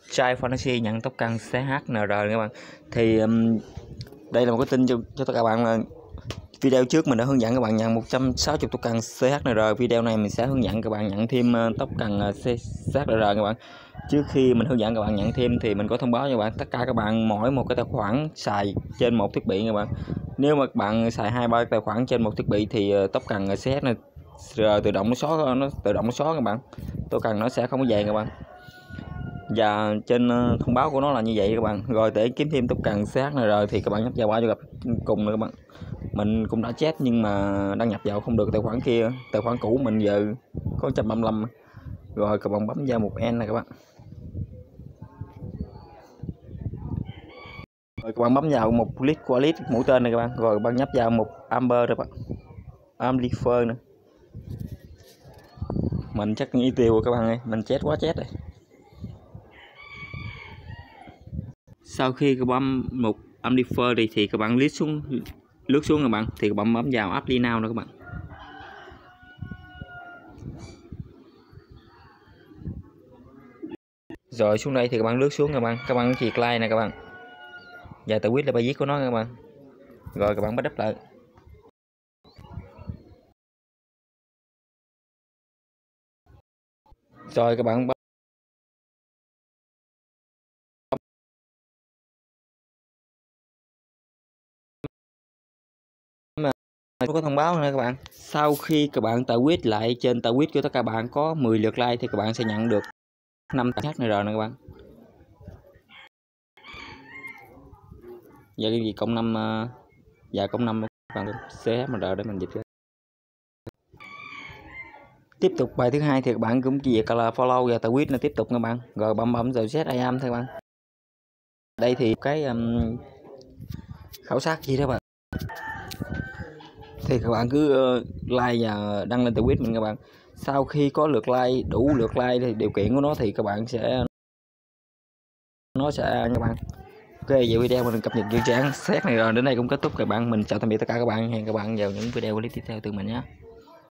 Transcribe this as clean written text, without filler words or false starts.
Trai Fantasy nhận tốc căn CHNR các bạn. Thì đây là một cái tin cho tất cả các bạn là video trước mình đã hướng dẫn các bạn nhận 160 tốc căn CHNR. Video này mình sẽ hướng dẫn các bạn nhận thêm tốc căn CHNR các bạn. Trước khi mình hướng dẫn các bạn nhận thêm thì mình có thông báo cho các bạn, tất cả các bạn mỗi một cái tài khoản xài trên một thiết bị các bạn. Nếu mà các bạn xài 2-3 tài khoản trên một thiết bị thì tốc căn CHNR tự động nó xóa các bạn. Tốc căn nó sẽ không có về các bạn. Và trên thông báo của nó là như vậy các bạn. Rồi để kiếm thêm tốc căn CHNR thì các bạn nhấp vào qua cho gặp cùng nữa các bạn. Mình cũng đã chết nhưng mà đăng nhập vào không được tài khoản kia, tài khoản cũ mình giờ có 135. Rồi các bạn bấm vào một N này các bạn. Rồi các bạn bấm vào một list qua list mũi tên này các bạn. Rồi các bạn nhấp vào một Amber đó các bạn. Amplifier nữa. Mình chắc nghĩ tiêu rồi các bạn ơi, mình chết quá chết rồi. Sau khi các bấm một Amplifier thì các bạn lướt xuống các bạn, thì các bạn bấm vào Apply Now nữa các bạn. Rồi xuống đây thì các bạn lướt xuống các bạn chì like nè các bạn. Và tự quyết là bài viết của nó các bạn. Rồi các bạn bắt đắp lại. Rồi các bạn có thông báo nữa các bạn. Sau khi các bạn tạo quyết lại trên tạo quyết của tất cả các bạn có 10 lượt like thì các bạn sẽ nhận được 5 HNR này các bạn. Và cái gì cộng 5 và cộng 5 các bạn CHNR để mình dịch ra. Tiếp tục bài thứ hai thì các bạn cũng chỉ việc là follow và tạo quyết là tiếp tục các bạn. Rồi bấm rồi set I am thôi các bạn. Đây thì cái khảo sát gì đó bạn. Thì các bạn cứ like và đăng lên tweet mình các bạn. Sau khi có lượt like, đủ lượt like thì điều kiện của nó thì các bạn sẽ các bạn. Ok, vậy video mình cập nhật dự án xét này rồi đến đây cũng kết thúc các bạn. Mình chào tạm biệt tất cả các bạn, hẹn các bạn vào những video clip tiếp theo từ mình nhé.